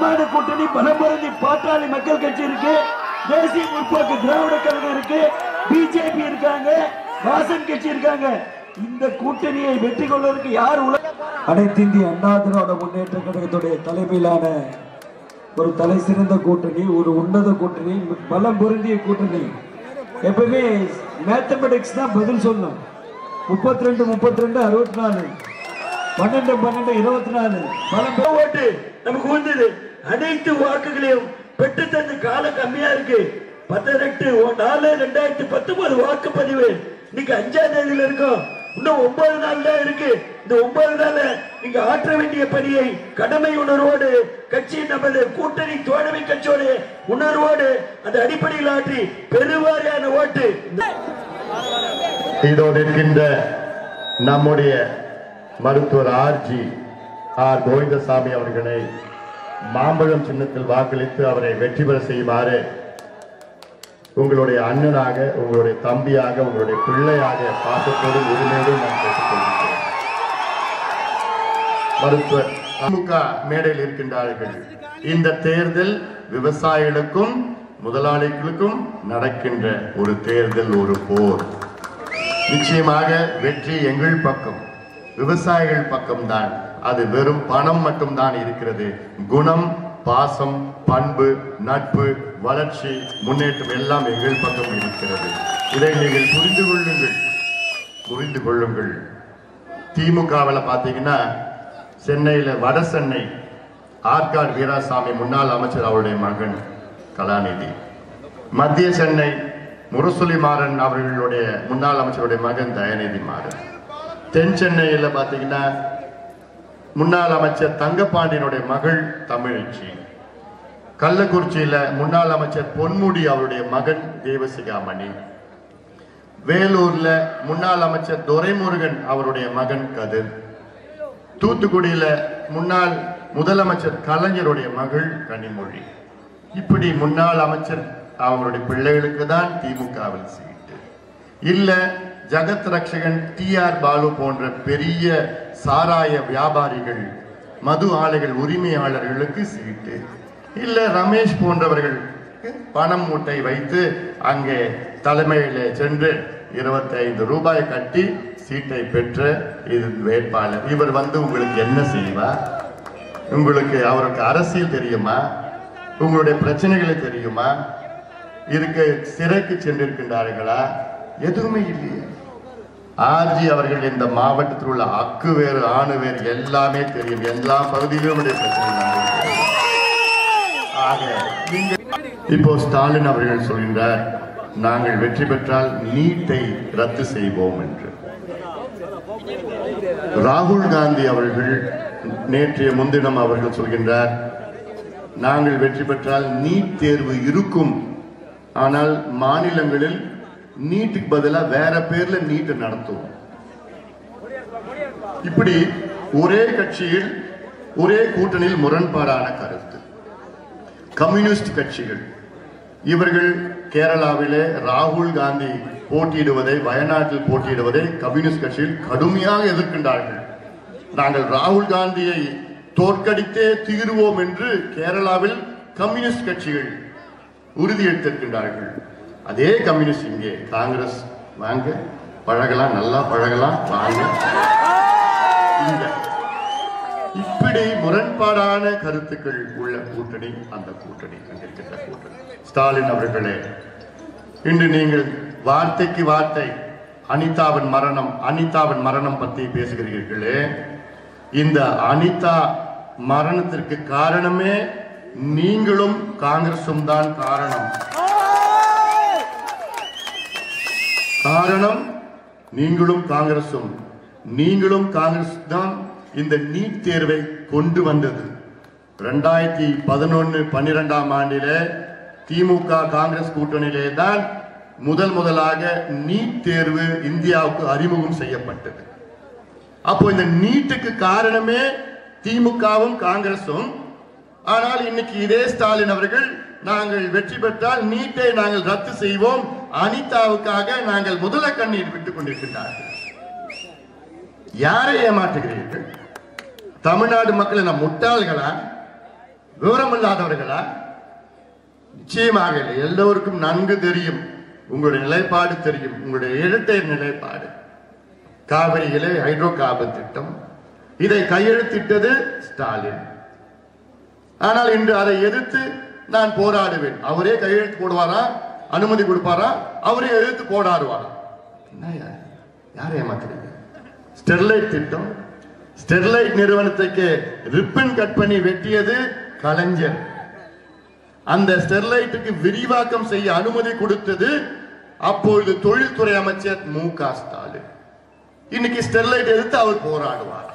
கூட்டணி பலம்பரதி பாட்டாளி மக்கள் கட்சி இருக்கு, தேசிய முற்போக்கு திராவிட கழகம் இருக்கு, பிஜேபி இருக்காங்க, வாசன் கட்சி இருக்காங்க. இந்த கூட்டணியை வெற்றி கொள்வதற்கு யார் அனைத்து இந்திய அண்ணா திராவிட முன்னேற்ற கழகத்துடைய தலைமையிலான ஒரு தலை சிறந்த கூட்டணி, ஒரு உன்னத கூட்டணி, பலம் பொருந்திய கூட்டணி. எப்பவுமே மேத்தமெட்டிக்ஸ் தான் பதில் சொல்லும். 32 32 64 12 12 24 பலம் ஓட்டு நமக்கு வந்தது. அனைத்து வாக்குகளையும் பெற்று தந்த காலம் கம்மியா இருக்கு. 18/4/2019 வாக்குப்பதிவு இன்னைக்கு 5ஆம் தேதியில இருக்கும். இன்னும் 9 நாள் தான் இருக்கு. இந்த 9 நாள் நீங்க ஆற்ற வேண்டிய பணியை கடமை உணர்வோடு கட்சி நமது கூட்டணி தோழமை கட்சியோடு உணர்வோடு அந்த அடிப்படையில் ஆற்றி பெருவாரியான ஓட்டு இதோடு இருக்கின்ற நம்முடைய மருத்துவர் ஆர் கோவிந்தசாமி அவர்களை மாம்பழம் சின்னத்தில் வாக்களித்து அவரை வெற்றி பெற செய்யுமாறு உங்களுடைய அண்ணனாக, உங்களுடைய தம்பியாக, உங்களுடைய பிள்ளையாக பாசத்தோடு உரிமையோடு நான் கேட்டுக்கொள்கிறேன். மருத்துவர் திமுக மேடையில் இருக்கின்றார்கள். இந்த தேர்தல் விவசாயிகளுக்கும் முதலாளிகளுக்கும் நடக்கின்ற ஒரு தேர்தல், ஒரு போர். நிச்சயமாக வெற்றி எங்கள் பக்கம், விவசாயிகள் பக்கம்தான். அது வெறும் பணம் மட்டும்தான் இருக்கிறது. குணம், பாசம், பண்பு, நட்பு, வளர்ச்சி, முன்னேற்றம் எல்லாம் எங்கள் பக்கம் இருக்கிறது. இதை நீங்கள் புரிந்து கொள்ளுங்கள். திமுகவில் பார்த்தீங்கன்னா சென்னையில் வட சென்னை ஆற்காடு வீராசாமி முன்னாள் அமைச்சர் அவருடைய மகன் கலாநிதி, மத்திய சென்னை முரசொலி மாறன் அவர்களுடைய முன்னாள் அமைச்சருடைய மகன் தயாநிதி மாறன், தென் சென்னையில் பார்த்தீங்கன்னா முன்னாள் அமைச்சர் தங்கப்பாண்டியனுடைய மகள் தமிழச்சி, கள்ளக்குறிச்சியில முன்னாள் அமைச்சர் பொன்முடி அவருடைய மகன் தேவசிகாமணி, வேலூர்ல முன்னாள் அமைச்சர் துரைமுருகன் அவருடைய மகன் கதிர், தூத்துக்குடியில முன்னாள் முதலமைச்சர் கலைஞருடைய மகள் கனிமொழி. இப்படி முன்னாள் அமைச்சர் அவருடைய பிள்ளைகளுக்கு தான் திமுகவில் சீட்டு. இல்ல ஜகத் ரட்சகன் TR பாலு போன்ற பெரிய சாராய வியாபாரிகள், மது ஆலைகள் உரிமையாளர்களுக்கு சீட்டு. இல்ல ரமேஷ் போன்றவர்கள் பணம் மூட்டை வைத்து அங்கே தலைமையில சென்று 25 ரூபாய் கட்டி சீட்டை பெற்ற இது வேட்பாளர். இவர் வந்து உங்களுக்கு என்ன செய்வார்? உங்களுக்கு அவருக்கு அரசியல் தெரியுமா? உங்களுடைய பிரச்சனைகளை தெரியுமா? இதுக்கு சிறைக்கு சென்றிருக்கின்றார்களா? எதுவுமே இல்லையே. ஆர்ஜி அவர்கள் இந்த மாவட்டத்தில் உள்ள அக்கு வேறு ஆணு வேறு எல்லாமே தெரியும். எல்லா பகுதியிலும் பிரச்சனை. ஆக இப்போ ஸ்டாலின் அவர்கள் சொல்கின்றார், நாங்கள் வெற்றி பெற்றால் நீட்டை ரத்து செய்வோம் என்று. ராகுல் காந்தி அவர்கள் நேற்றைய முன்தினம் அவர்கள் சொல்கின்றார், நாங்கள் வெற்றி பெற்றால் நீட் தேர்வு இருக்கும், ஆனால் மாநிலங்களில் நீட்டுக்கு பதிலாக வேற பேர்ல நீட் நடத்துவோம். இப்படி ஒரே கட்சியில் ஒரே கூட்டணியில் முரண்பாடான கருத்து. கம்யூனிஸ்ட் கட்சிகள் இவர்கள் கேரளாவிலே ராகுல் காந்தி போட்டியிடுவதை, வயநாட்டில் போட்டியிடுவதை கம்யூனிஸ்ட் கட்சியில் கடுமையாக எதிர்க்கின்றார்கள். நாங்கள் ராகுல் காந்தியை தோற்கடித்தே தீருவோம் என்று கேரளாவில் கம்யூனிஸ்ட் கட்சிகள் உறுதியெடுத்திருக்கின்றார்கள். அதே கம்யூனிஸ்ட் இங்கே காங்கிரஸ் வாங்க பழகலாம், நல்லா பழகலாம் வாங்க. இப்படி முரண்பாடான கருத்துக்கள் உள்ள கூட்டணி அந்த கூட்டணி, அங்கிருக்கின்ற கூட்டணி. ஸ்டாலின் அவர்களே, இன்று நீங்கள் வார்த்தைக்கு வார்த்தை அனிதாவின் மரணம் பற்றி பேசுகிறீர்களே, இந்த அனிதா மரணத்திற்கு காரணமே நீங்களும் காங்கிரசும் தான் காரணம். நீங்களும் காங்கிரஸ் தான் இந்த நீட் தேர்வை கொண்டு வந்தது. 2011-12 ஆண்டிலே திமுக காங்கிரஸ் கூட்டணியிலே தான் முதலாக நீட் தேர்வு இந்தியாவுக்கு அறிமுகம் செய்யப்பட்டது. அப்போ இந்த நீட்டுக்கு காரணமே திமுகவும் காங்கிரசும். ஆனால் இன்னைக்கு இதே ஸ்டாலின் அவர்கள், நாங்கள் வெற்றி பெற்றால் நீட்டை நாங்கள் ரத்து செய்வோம், அனிதாவுக்காக நாங்கள் முதல கண்ணீர் விட்டுக் கொண்டிருக்கிறார்கள். யாரை ஏமாற்றுகிறீர்கள்? தமிழ்நாடு மக்கள் என்ன முட்டாள்களா? விவரம் இல்லாதவர்களா? நிச்சயமாக இல்லை. எல்லோருக்கும் நன்கு தெரியும், உங்களுடைய நிலைப்பாடு தெரியும், உங்களுடைய இரட்டை நிலைப்பாடு. காவிரியிலே ஹைட்ரோ கார்பன் திட்டம், இதை கையெழுத்திட்டது ஸ்டாலின். ஆனால் இன்று அதை எதிர்த்து நான் போராடுவேன். அவரே கையெழுத்து போடுவாரா, அனுமதி கொடுப்பாரா, அவரே எதிர்த்து போராடுவாரா? யாரை ஏமாத்துறீங்க? ஸ்டெர்லைட் திட்டம், ஸ்டெர்லைட் நிறுவனத்துக்கு ரிப்பன் கட் பண்ணி வெட்டியது கலைஞர். அந்த ஸ்டெர்லைட்டுக்கு விரிவாக்கம் செய்ய அனுமதி கொடுத்தது அப்பொழுது தொழில்துறை அமைச்சர் மு க ஸ்டாலின். இன்னைக்கு ஸ்டெர்லைட் எதிர்த்து அவர் போராடுவார்.